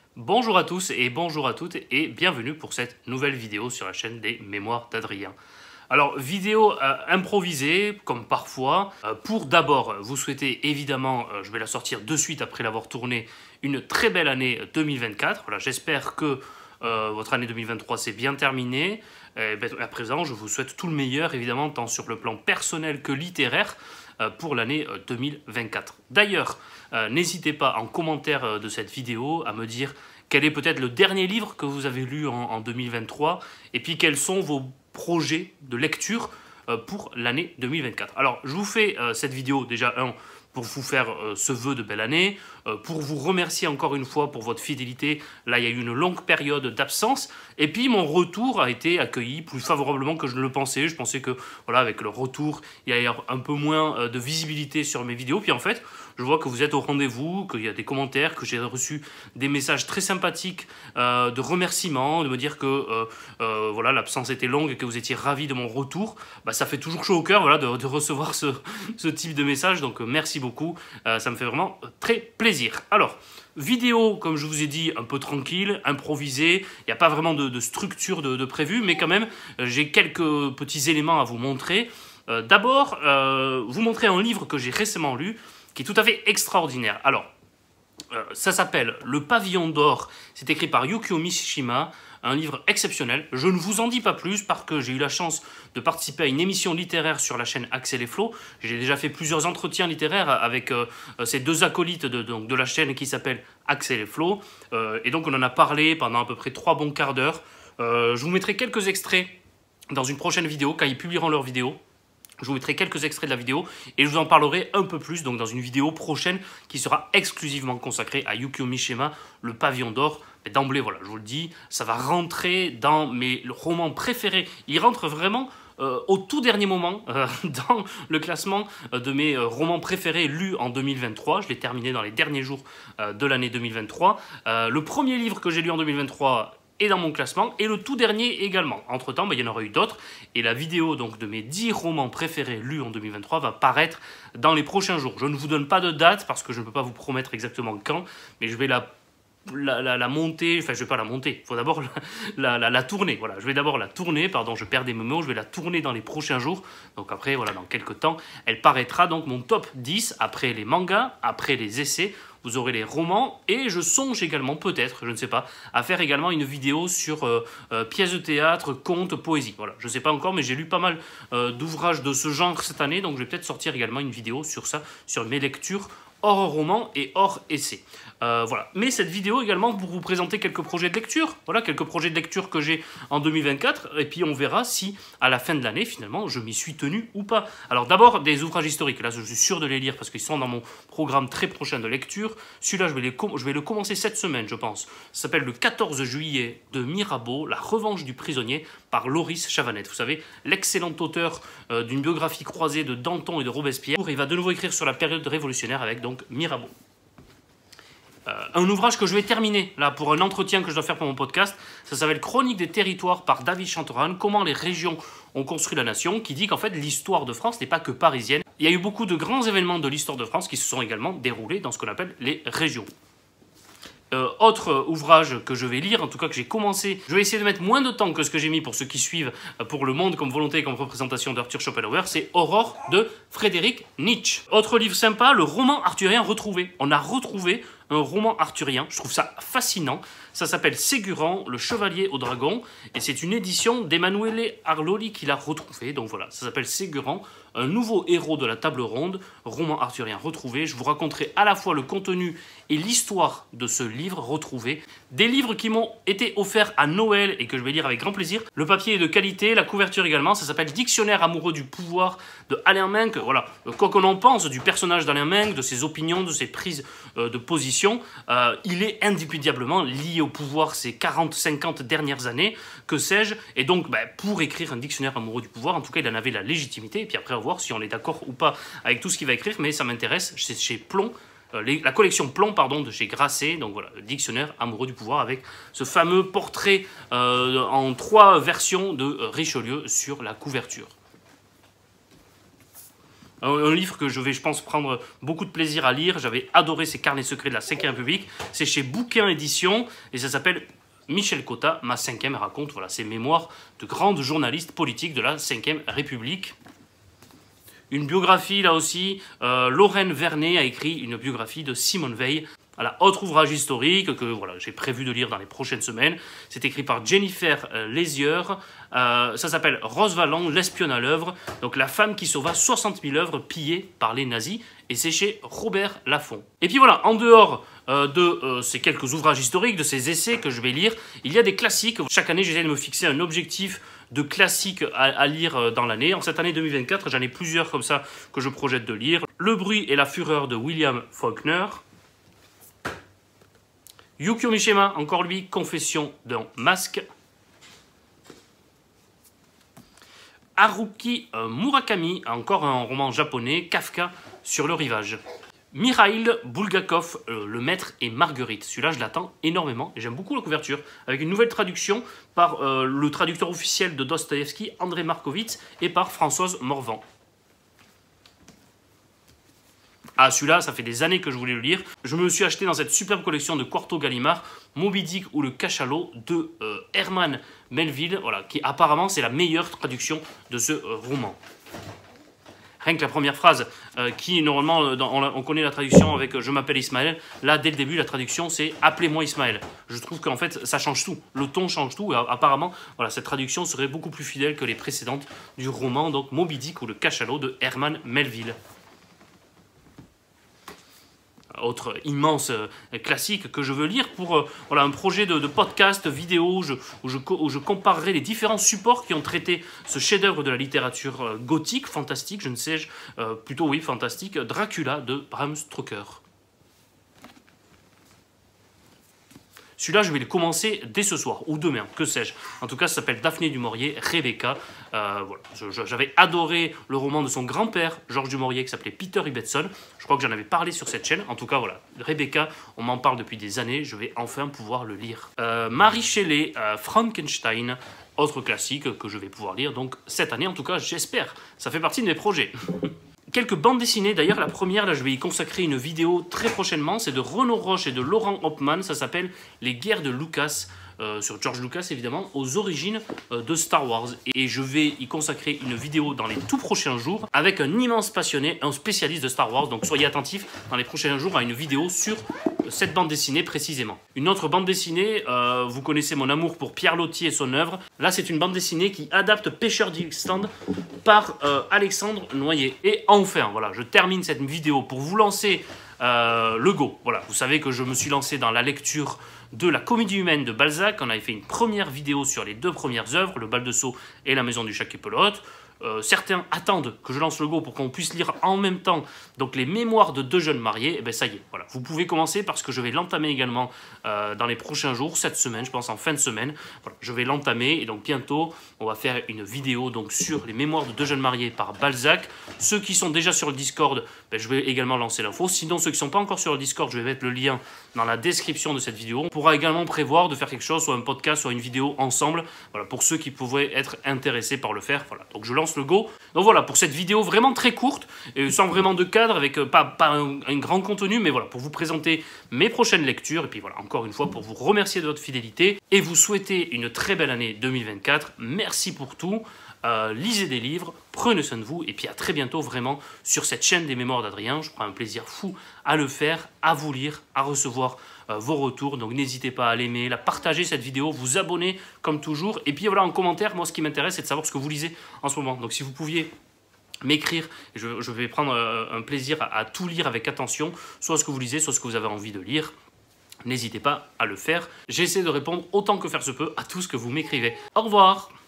Bonjour à tous et bonjour à toutes et bienvenue pour cette nouvelle vidéo sur la chaîne des Mémoires d'Adrien. Alors, vidéo improvisée, comme parfois, pour d'abord vous souhaiter évidemment, je vais la sortir de suite après l'avoir tournée, une très belle année 2024. Voilà, j'espère que votre année 2023 s'est bien terminée. À présent, je vous souhaite tout le meilleur, évidemment, tant sur le plan personnel que littéraire, pour l'année 2024. D'ailleurs, n'hésitez pas en commentaire de cette vidéo à me dire quel est peut-être le dernier livre que vous avez lu en 2023 et puis quels sont vos projets de lecture pour l'année 2024. Alors, je vous fais cette vidéo déjà pour vous faire ce vœu de belle année, pour vous remercier encore une fois pour votre fidélité. Là, il y a eu une longue période d'absence, et puis mon retour a été accueilli plus favorablement que je ne le pensais. Je pensais que, voilà, avec le retour, il y a un peu moins de visibilité sur mes vidéos, puis en fait, je vois que vous êtes au rendez-vous, qu'il y a des commentaires, que j'ai reçu des messages très sympathiques de remerciements, de me dire que voilà, l'absence était longue et que vous étiez ravis de mon retour. Bah, ça fait toujours chaud au cœur, voilà, de recevoir ce type de message, donc merci beaucoup, ça me fait vraiment très plaisir. Alors, vidéo, comme je vous ai dit, un peu tranquille, improvisée, il n'y a pas vraiment de structure de prévu, mais quand même, j'ai quelques petits éléments à vous montrer. D'abord, vous montrer un livre que j'ai récemment lu, qui est tout à fait extraordinaire. Alors, ça s'appelle Le Pavillon d'Or, c'est écrit par Yukio Mishima, un livre exceptionnel. Je ne vous en dis pas plus parce que j'ai eu la chance de participer à une émission littéraire sur la chaîne Axel et Flo. J'ai déjà fait plusieurs entretiens littéraires avec ces deux acolytes de la chaîne qui s'appelle Axel et Flo. Et donc on en a parlé pendant à peu près 3 bons quarts d'heure. Je vous mettrai quelques extraits dans une prochaine vidéo, quand ils publieront leur vidéo. Je vous mettrai quelques extraits de la vidéo et je vous en parlerai un peu plus donc dans une vidéo prochaine qui sera exclusivement consacrée à Yukio Mishima, Le Pavillon d'Or. D'emblée, voilà, je vous le dis, ça va rentrer dans mes romans préférés. Il rentre vraiment au tout dernier moment dans le classement de mes romans préférés lus en 2023. Je l'ai terminé dans les derniers jours de l'année 2023. Le premier livre que j'ai lu en 2023 est dans mon classement, et le tout dernier également. Entre-temps, il y en aura eu d'autres, et la vidéo donc, de mes 10 romans préférés lus en 2023 va paraître dans les prochains jours. Je ne vous donne pas de date, parce que je ne peux pas vous promettre exactement quand, mais je vais la monter, enfin je vais pas la monter, il faut d'abord la tourner, voilà, je vais d'abord la tourner, pardon, je perds des mots, je vais la tourner dans les prochains jours, donc après, voilà, dans quelques temps, elle paraîtra donc mon top 10, après les mangas, après les essais, vous aurez les romans, et je songe également, peut-être, je ne sais pas, à faire également une vidéo sur pièces de théâtre, contes, poésie, voilà, je ne sais pas encore, mais j'ai lu pas mal d'ouvrages de ce genre cette année, donc je vais peut-être sortir également une vidéo sur ça, sur mes lectures, hors roman et hors essai. Voilà. Mais cette vidéo également pour vous présenter quelques projets de lecture. Voilà, quelques projets de lecture que j'ai en 2024. Et puis on verra si à la fin de l'année, finalement, je m'y suis tenu ou pas. Alors d'abord, des ouvrages historiques. Là, je suis sûr de les lire parce qu'ils sont dans mon programme très prochain de lecture. Celui-là, je vais le commencer cette semaine, je pense. Ça s'appelle Le 14 juillet de Mirabeau, La revanche du prisonnier, par Loris Chavanette. Vous savez, l'excellent auteur d'une biographie croisée de Danton et de Robespierre. Il va de nouveau écrire sur la période révolutionnaire avec donc Mirabeau. Un ouvrage que je vais terminer là pour un entretien que je dois faire pour mon podcast, ça s'appelle Chronique des territoires par David Chantoran, comment les régions ont construit la nation, qui dit qu'en fait l'histoire de France n'est pas que parisienne. Il y a eu beaucoup de grands événements de l'histoire de France qui se sont également déroulés dans ce qu'on appelle les régions. Autre ouvrage que je vais lire, en tout cas que j'ai commencé, je vais essayer de mettre moins de temps que ce que j'ai mis pour ceux qui suivent pour Le Monde comme volonté et comme représentation d'Arthur Schopenhauer, c'est Aurore de Frédéric Nietzsche. Autre livre sympa, le roman arthurien retrouvé. On a retrouvé un roman arthurien, je trouve ça fascinant. Ça s'appelle Ségurant, le chevalier au dragon, et c'est une édition d'Emanuele Arloli qui l'a retrouvé. Donc voilà, ça s'appelle Ségurant, un nouveau héros de la table ronde, roman arthurien retrouvé. Je vous raconterai à la fois le contenu et l'histoire de ce livre retrouvé. Des livres qui m'ont été offerts à Noël et que je vais lire avec grand plaisir. Le papier est de qualité, la couverture également. Ça s'appelle Dictionnaire amoureux du pouvoir de Alain Menck. Voilà, quoi qu'on en pense du personnage d'Alain Menck, de ses opinions, de ses prises de position, il est indéputablement lié au pouvoir ces 40-50 dernières années, que sais-je. Et donc, pour écrire un dictionnaire amoureux du pouvoir, en tout cas, il en avait la légitimité. Et puis après, on va voir si on est d'accord ou pas avec tout ce qu'il va écrire. Mais ça m'intéresse, c'est chez Plomb. La collection Plomb, pardon, de chez Grasset, donc voilà, le dictionnaire amoureux du pouvoir avec ce fameux portrait en 3 versions de Richelieu sur la couverture. Un livre que je vais, je pense, prendre beaucoup de plaisir à lire. J'avais adoré ces carnets secrets de la 5e République. C'est chez Bouquin Édition et ça s'appelle Michel Cotta, ma 5e, raconte voilà, ses mémoires de grande journaliste politique de la 5e République. Une biographie, là aussi, Lorraine Vernet a écrit une biographie de Simone Veil. Voilà, autre ouvrage historique que voilà, j'ai prévu de lire dans les prochaines semaines. C'est écrit par Jennifer Lézieur. Ça s'appelle Rose Valland, l'espionne à l'œuvre. Donc la femme qui sauva 60 000 œuvres pillées par les nazis. Et c'est chez Robert Laffont. Et puis voilà, en dehors de ces quelques ouvrages historiques, de ces essais que je vais lire, il y a des classiques. Chaque année, j'essaie de me fixer un objectif de classiques à lire dans l'année. En cette année 2024, j'en ai plusieurs comme ça que je projette de lire. Le bruit et la fureur de William Faulkner. Yukio Mishima, encore lui, Confession d'un masque. Haruki Murakami, encore un roman japonais, Kafka sur le rivage. Mikhail Bulgakov, Le Maître et Marguerite. Celui-là, je l'attends énormément et j'aime beaucoup la couverture, avec une nouvelle traduction par le traducteur officiel de Dostoïevski, André Markovitz, et par Françoise Morvan. Ah, celui-là, ça fait des années que je voulais le lire. Je me suis acheté dans cette superbe collection de Quarto Gallimard, Moby Dick ou le Cachalot de Herman Melville, voilà, qui apparemment c'est la meilleure traduction de ce roman. Rien que la première phrase, qui normalement, on connaît la traduction avec « Je m'appelle Ismaël », là dès le début la traduction c'est « Appelez-moi Ismaël ». Je trouve qu'en fait ça change tout, le ton change tout, et apparemment voilà, cette traduction serait beaucoup plus fidèle que les précédentes du roman, donc Moby Dick ou le Cachalot de Herman Melville. Autre immense classique que je veux lire pour voilà, un projet de podcast vidéo où je comparerai les différents supports qui ont traité ce chef-d'œuvre de la littérature gothique, fantastique, je ne sais, plutôt oui, fantastique, Dracula de Bram Stoker. Celui-là, je vais le commencer dès ce soir, ou demain, que sais-je. En tout cas, ça s'appelle Daphné du Maurier, Rebecca. Voilà. J'avais adoré le roman de son grand-père, Georges du Maurier, qui s'appelait Peter Ibbetson. Je crois que j'en avais parlé sur cette chaîne. En tout cas, voilà, Rebecca, on m'en parle depuis des années. Je vais enfin pouvoir le lire. Mary Shelley, Frankenstein, autre classique que je vais pouvoir lire. Donc, cette année, en tout cas, j'espère. Ça fait partie de mes projets. Quelques bandes dessinées, d'ailleurs la première, là je vais y consacrer une vidéo très prochainement, c'est de Renaud Roche et de Laurent Hopman, ça s'appelle Les guerres de Lucas, sur George Lucas évidemment, aux origines de Star Wars. Et je vais y consacrer une vidéo dans les tout prochains jours avec un immense passionné, un spécialiste de Star Wars, donc soyez attentifs dans les prochains jours à une vidéo sur cette bande dessinée précisément. Une autre bande dessinée, vous connaissez mon amour pour Pierre Loti et son œuvre. Là, c'est une bande dessinée qui adapte Pêcheur d'Ixtande par Alexandre Noyer. Et enfin, voilà, je termine cette vidéo pour vous lancer le go. Voilà, vous savez que je me suis lancé dans la lecture de La Comédie humaine de Balzac. On avait fait une première vidéo sur les deux premières œuvres, Le Bal de Sceaux et La Maison du Chat qui pelote. Certains attendent que je lance le go pour qu'on puisse lire en même temps donc les mémoires de deux jeunes mariés. Et bien ça y est, voilà. Vous pouvez commencer parce que je vais l'entamer également dans les prochains jours, cette semaine, je pense en fin de semaine. Voilà, je vais l'entamer et donc bientôt on va faire une vidéo donc sur les mémoires de deux jeunes mariés par Balzac. Ceux qui sont déjà sur le Discord, ben, je vais également lancer l'info. Sinon ceux qui ne sont pas encore sur le Discord, je vais mettre le lien dans la description de cette vidéo. On pourra également prévoir de faire quelque chose, soit un podcast, soit une vidéo ensemble, voilà, pour ceux qui pourraient être intéressés par le faire. Voilà, donc je lance le go. Donc voilà, pour cette vidéo vraiment très courte, et sans vraiment de cadre, avec pas un grand contenu, mais voilà, pour vous présenter mes prochaines lectures, et puis voilà, encore une fois, pour vous remercier de votre fidélité, et vous souhaiter une très belle année 2024. Merci pour tout, lisez des livres, prenez soin de vous, et puis à très bientôt vraiment sur cette chaîne des Mémoires d'Adrien. Je prends un plaisir fou à le faire, à vous lire, à recevoir vos retours, donc n'hésitez pas à l'aimer, la partager cette vidéo, vous abonner comme toujours, et puis voilà, en commentaire, moi ce qui m'intéresse c'est de savoir ce que vous lisez en ce moment, donc si vous pouviez m'écrire, je vais prendre un plaisir à tout lire avec attention, soit ce que vous lisez, soit ce que vous avez envie de lire. N'hésitez pas à le faire, j'essaie de répondre autant que faire se peut à tout ce que vous m'écrivez. Au revoir.